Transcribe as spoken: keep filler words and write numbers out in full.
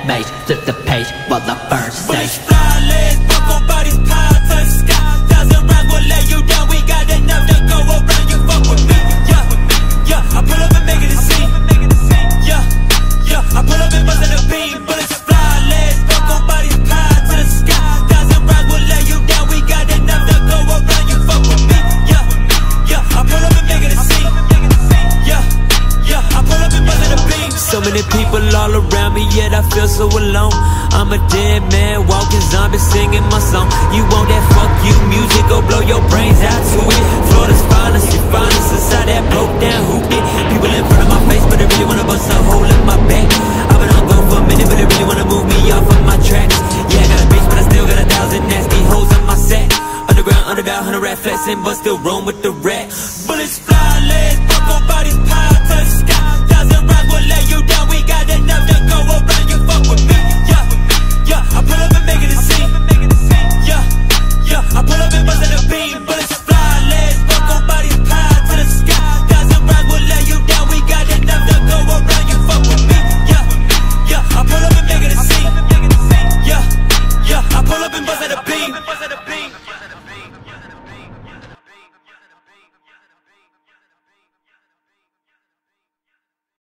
mage, flip the page while I burn sage. Bullets fly, legs broke on bodies piled to the sky. Thousand rounds will lay you down, we got enough to go around. You fuck with me, yeah, yeah. I pull up and make it a scene, yeah, yeah. I pull up and bust in the beam. Bullets fly, legs broke on bodies piled to the sky. Thousand rounds will lay you down, we got enough to go around. You fuck with me, yeah, yeah. I pull up and make it a scene, yeah, yeah. I pull up and bust in the beam. So many people all around me, yet I feel so alone. I'm a dead man, walking zombie, singing my song. You want that fuck you music, go blow your brains out to it. Florida's finest, you find us inside that broke down hoopty. People in front of my face, but they really wanna bust a hole in my back. I've been on go for a minute, but they really wanna move me off of my tracks. Yeah, I got a bitch, but I still got a thousand nasty hoes on my sack. Underground, underdog, hundred rat flexing, but still roam with the